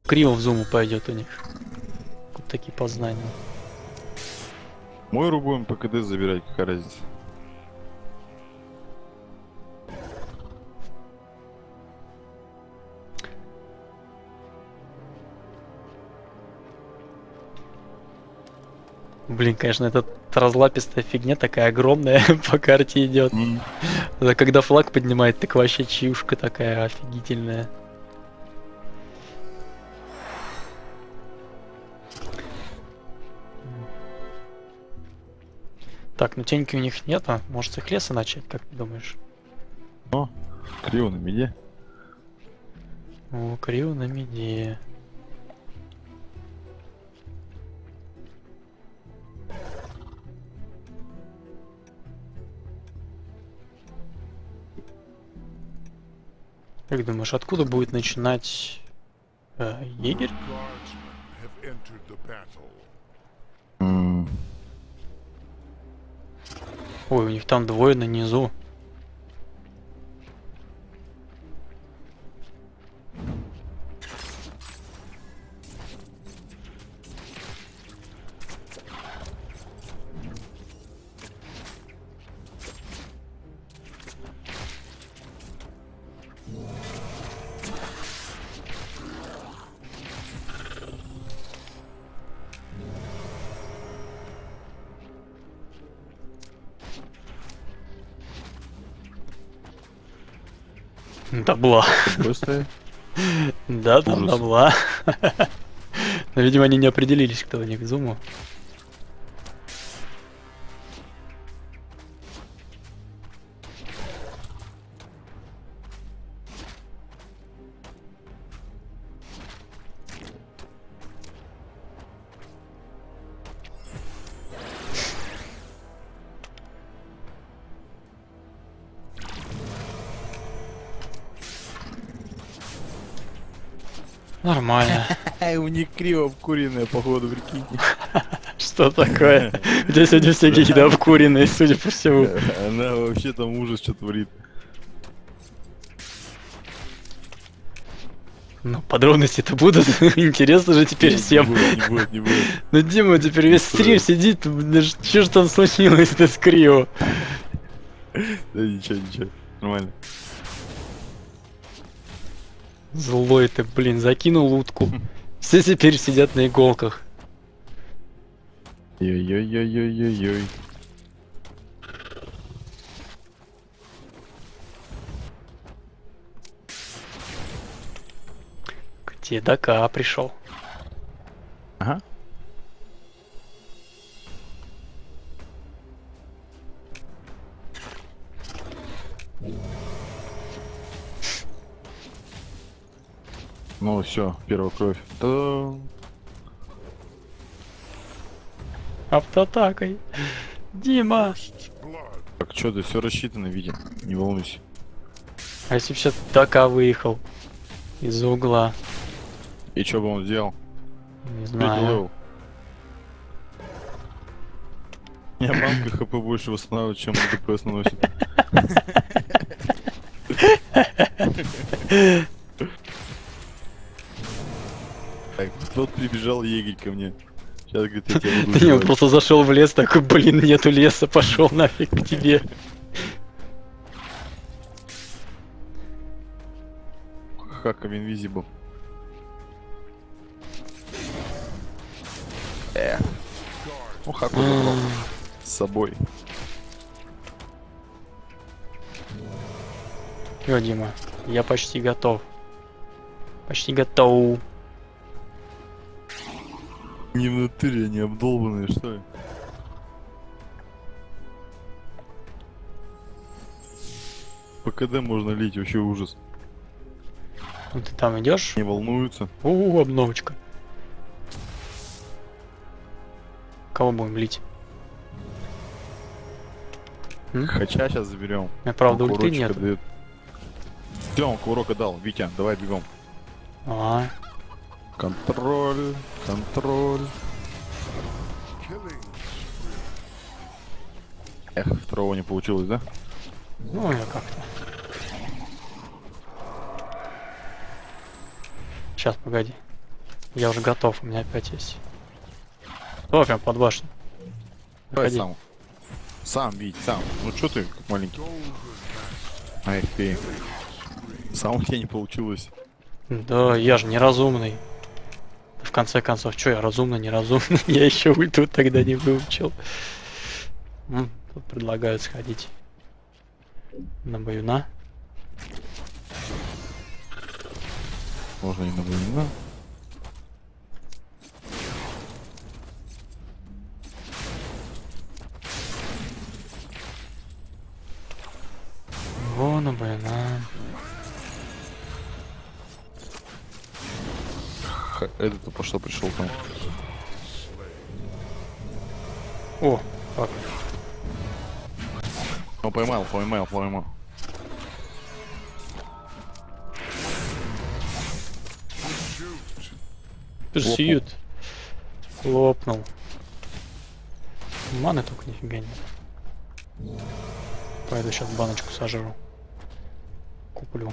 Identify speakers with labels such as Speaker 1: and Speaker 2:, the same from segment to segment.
Speaker 1: криво в зуму пойдет у них. Вот такие познания.
Speaker 2: Мой будем по КД забирать, какая разница.
Speaker 1: Блин, конечно, эта разлапистая фигня такая огромная по карте идет. Это когда флаг поднимает, так вообще чушка такая офигительная. Так, ну теньки у них нету. Может с их леса начать, как ты думаешь?
Speaker 2: О, криво на миде.
Speaker 1: О, криво на миде. Как думаешь, откуда будет начинать егерь? Ой, у них там двое на низу. Добла.
Speaker 2: Быстрее.
Speaker 1: Да, там
Speaker 2: Ужас.
Speaker 1: добла. Но, видимо, они не определились, кто у них зуму. Нормально.
Speaker 2: У них криво обкуренная, походу, прикиньте.
Speaker 1: Что такое? Здесь сегодня все какие-то обкуренные, судя по всему.
Speaker 2: Она вообще там ужас что творит.
Speaker 1: Ну, подробности-то будут. Интересно же теперь всем.
Speaker 2: Не будет.
Speaker 1: Ну, Дима теперь весь стрим сидит. Что ж там случилось-то с Крио?
Speaker 2: Да ничего. Нормально.
Speaker 1: Злой ты, блин, закинул утку. Все теперь сидят на иголках.
Speaker 2: Ой-ой-ой-ой-ой-ой.
Speaker 1: Где ДК пришел?
Speaker 2: Ага. Ну все, первая кровь. Та-дам.
Speaker 1: Автоатакой. Дима!
Speaker 2: Так, что ты все рассчитано, видим, не волнуйся.
Speaker 1: А если бы сейчас ДК выехал из-за угла?
Speaker 2: И что бы он сделал?
Speaker 1: Не
Speaker 2: Третий
Speaker 1: знаю.
Speaker 2: левел. Я банка хп больше восстанавливает, чем ДПС наносит. Так, тот прибежал егерь ко мне. Сейчас, говорит, я тебя буду
Speaker 1: Ты не, он
Speaker 2: убивать.
Speaker 1: просто зашел в лес, такой, блин, нету леса, пошел нафиг к тебе.
Speaker 2: Хаком Invisible. Ну, Хаку забрал с собой.
Speaker 1: Всё, Дима, я почти готов. Почти готов.
Speaker 2: Не в натуре, они обдолбанные, что ли? По КД можно лить, вообще ужас.
Speaker 1: Ну ты там идешь?
Speaker 2: Не волнуются.
Speaker 1: Обновочка. Кого будем лить?
Speaker 2: Хача сейчас заберем.
Speaker 1: У меня, правда, ульты нет.
Speaker 2: Все, он курока дал. Витя, давай бегом.
Speaker 1: А,
Speaker 2: Контроль. Эх, второго не получилось, да?
Speaker 1: ну я как-то. Сейчас, погоди. Я уже готов, у меня опять есть. О, прям под башню.
Speaker 2: Давай
Speaker 1: Выходи.
Speaker 2: сам. Сам, Вить, сам. Ну что ты, как маленький? Ай, ты. Сам у тебя не получилось.
Speaker 1: Да, я же неразумный. В конце концов, что я разумный, неразумный? Я еще ульту тогда не выучил. Тут предлагают сходить на баюна.
Speaker 2: Можно и на войну.
Speaker 1: Во, на баюна.
Speaker 2: Это по что пришел там?
Speaker 1: О, как.
Speaker 2: Ну, поймал.
Speaker 1: Персьют. Лопнул. Маны только нифига нет. Пойду сейчас баночку сожру. Куплю.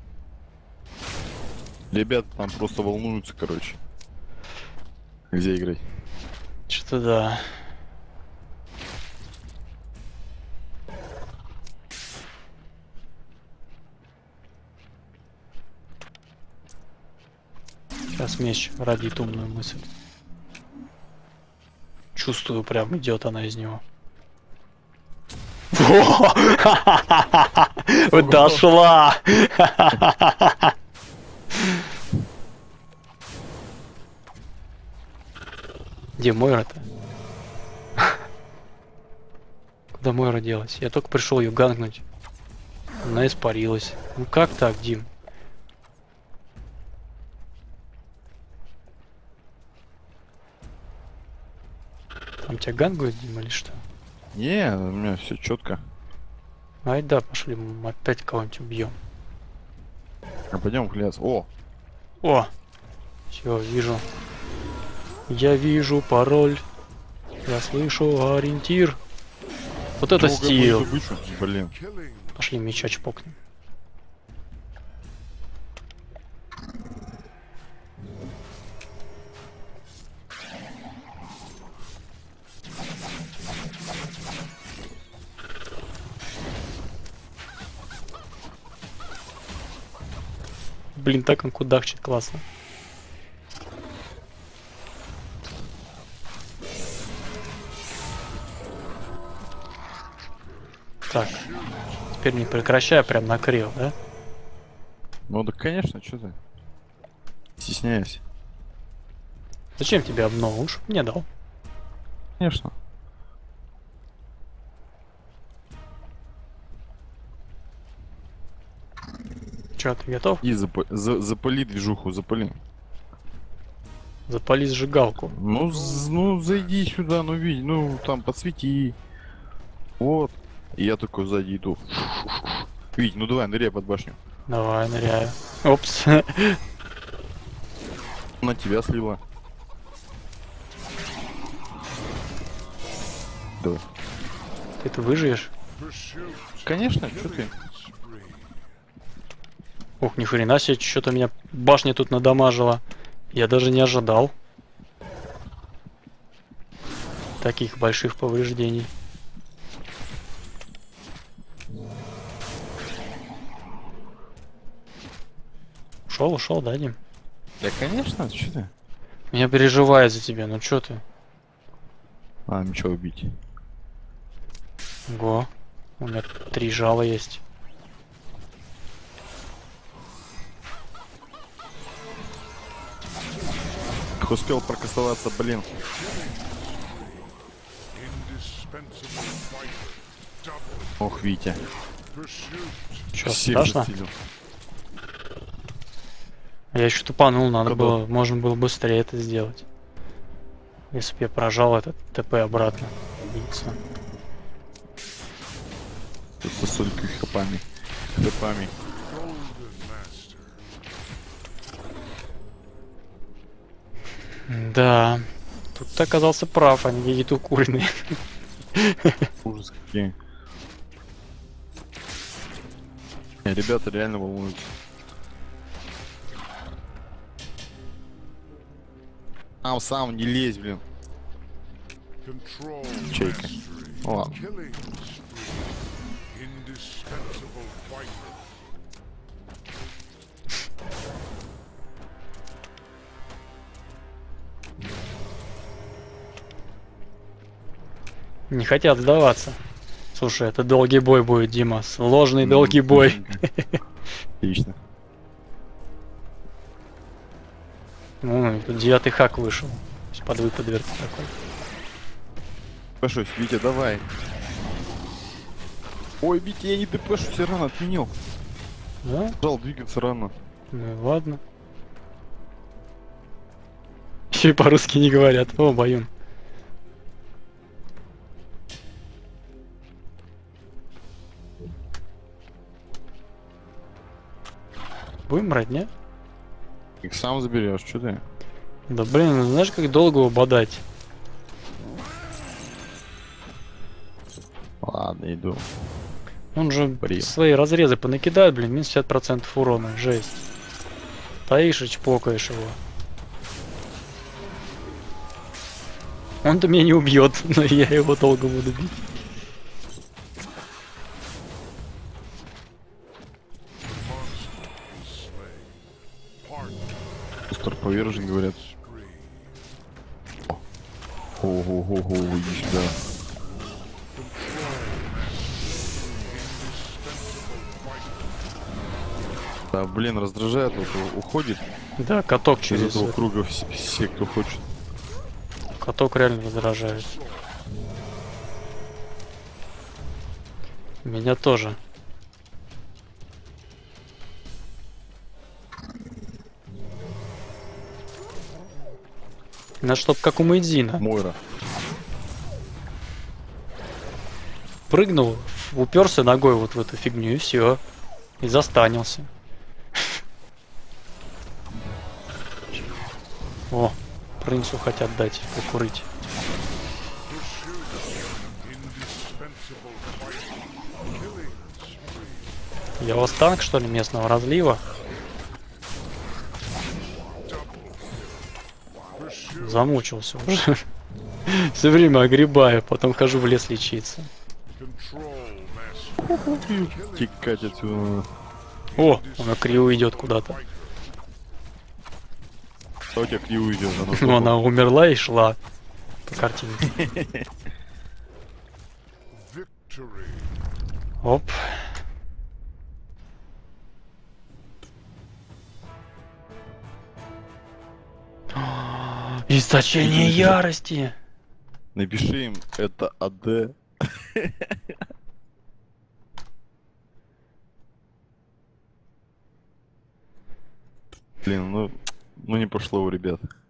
Speaker 2: Ребята там просто волнуются, короче. Где играть?
Speaker 1: Что-то да. Сейчас меч родит умную мысль. Чувствую, прям идет она из него. Дошла! Где Мойра-то? Куда Мойра делась? Я только пришел ее ганкнуть. Она испарилась. Ну как так, Дим? Там тебя гангует, Дим, или что?
Speaker 2: Не, у меня все четко.
Speaker 1: Ай да, пошли, мы опять кого-нибудь убьем.
Speaker 2: А пойдем в лес. О!
Speaker 1: О! Все, вижу. Я вижу пароль. Я слышу ориентир. Вот это стил.
Speaker 2: Блин.
Speaker 1: Пошли меча чпокнем. Блин, так он кудахчет классно. Так. Теперь не прекращай, прям накрыл, да?
Speaker 2: Ну да, конечно, что ты? Стесняюсь.
Speaker 1: Зачем тебе обнову? Уж мне дал.
Speaker 2: Конечно.
Speaker 1: Че, ты готов?
Speaker 2: И запали движуху, запали.
Speaker 1: Запали сжигалку.
Speaker 2: Ну, ну зайди сюда, ну видь, ну там подсвети. Вот. И я такой сзади иду. Видь, ну давай, ныряй под башню.
Speaker 1: Давай, ныряю. Опс.
Speaker 2: На тебя слила. Давай.
Speaker 1: Ты выживешь?
Speaker 2: Конечно, что ты?
Speaker 1: Ух, ни хрена себе, что-то меня башня тут надамажила. Я даже не ожидал таких больших повреждений. Ушел, да, Дим?
Speaker 2: Да, конечно, что ты?
Speaker 1: Меня переживает за тебя, ну чё ты?
Speaker 2: А, меча убить.
Speaker 1: Го, у меня 3 жала есть.
Speaker 2: Успел прокастоваться, блин. Ох, Витя.
Speaker 1: Чё,
Speaker 2: Всех
Speaker 1: страшно?
Speaker 2: застилил.
Speaker 1: Я еще тупанул, надо
Speaker 2: Когда?
Speaker 1: было, можно было быстрее это сделать. Если бы я прожал этот ТП обратно. Биться.
Speaker 2: Тут со солькой хапами. Хапами.
Speaker 1: Да. Тут ты оказался прав, они едут укуренные.
Speaker 2: Ужас какие. Ребята реально волнуются. Сам не лезь, блин. Чайка. Ну ладно.
Speaker 1: Не хотят сдаваться. Слушай, это долгий бой будет, Дима. Сложный долгий бой.
Speaker 2: Отлично.
Speaker 1: Ну, тут 9-й хак вышел. Под выпад такой.
Speaker 2: Пошусь, Витя, давай. Ой, Витя, я не ДПшу, все рано отменил.
Speaker 1: Да?
Speaker 2: Жал двигаться рано.
Speaker 1: Ну и ладно. Еще и по-русски не говорят. О, Баюн. Будем брать, не?
Speaker 2: Их сам заберешь, что ты?
Speaker 1: Да блин, ну знаешь, как долго его бодать?
Speaker 2: Ладно, иду.
Speaker 1: Он же
Speaker 2: Блин.
Speaker 1: свои разрезы понакидает, блин, минус 60% урона. Жесть. Стоишь и чпокаешь его. Он-то меня не убьет, но я его долго буду бить.
Speaker 2: Пустор повержен, говорят. Ого-го-го, иди сюда. Да, блин, раздражает, вот уходит
Speaker 1: Да, каток
Speaker 2: из
Speaker 1: через
Speaker 2: этого
Speaker 1: это.
Speaker 2: круга все, кто хочет.
Speaker 1: Каток реально раздражает. Меня тоже. Надо, чтоб как у Мэйдзина.
Speaker 2: Мойра.
Speaker 1: Прыгнул, уперся ногой вот в эту фигню и все. И застанился. О, принцу хотят дать покурить. Я у вас танк, что ли, местного разлива? Замучился уже. Все время огребаю, потом хожу в лес лечиться.
Speaker 2: Тикать отсюда.
Speaker 1: О, она криво идет куда-то.
Speaker 2: Что у тебя криво идет?
Speaker 1: Ну, она умерла и шла по картинке. Оп. Источение ярости.
Speaker 2: Напиши им, это АД. Блин, ну не пошло у ребят.